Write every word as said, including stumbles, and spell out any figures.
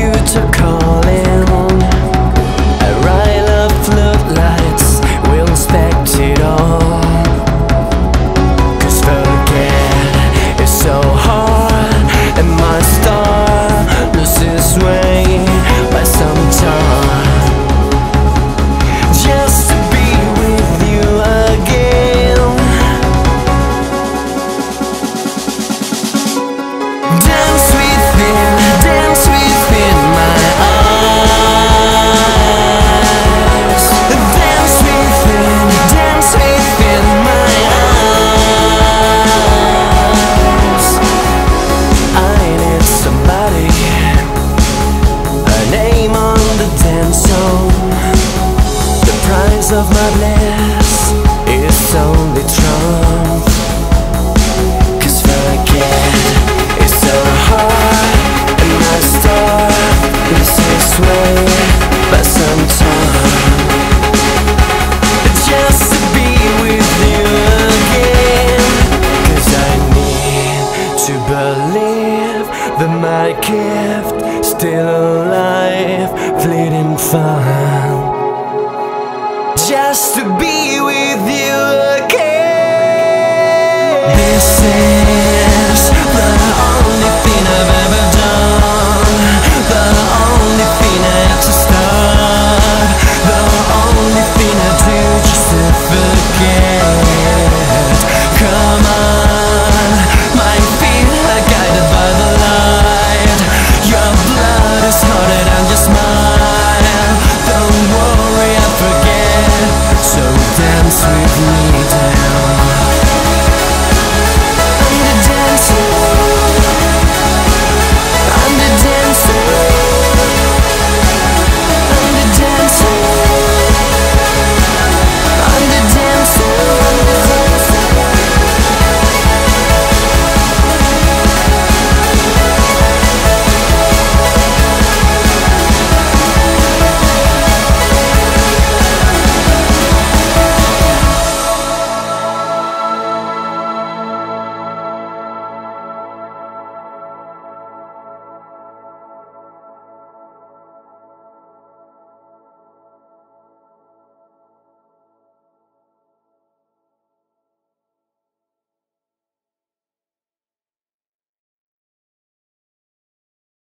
future calling. A whirl of floodlights will inspect it all. Cause forget is so hard, and my star loses way by some time. Just to be with you again. Dance within, dance within my eyes. Dance within, dance within my eyes. I need somebody, a name on the dance zone. The price of my bliss is only trump. Cause forget is so hard, and my star loses way by some time. Just to be with you again. Cause I need to believe that my gift still alive, fleeting fun. Just to be with you again.